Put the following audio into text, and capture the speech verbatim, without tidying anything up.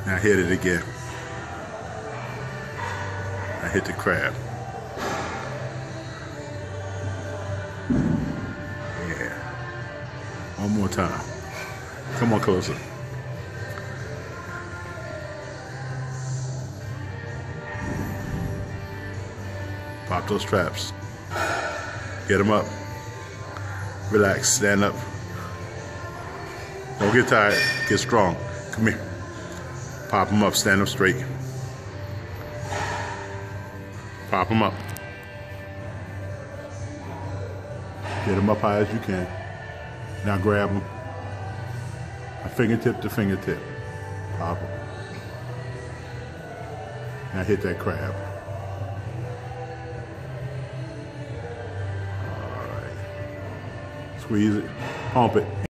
Now hit it again. I hit the crab. Yeah. One more time. Come on closer. Pop those traps. Get them up. Relax. Stand up. Don't get tired. Get strong. Come here. Pop them up. Stand up straight. Pop them up. Get them up high as you can. Now grab them. A fingertip to fingertip. Pop them. Now hit that crab. All right. Squeeze it. Pump it.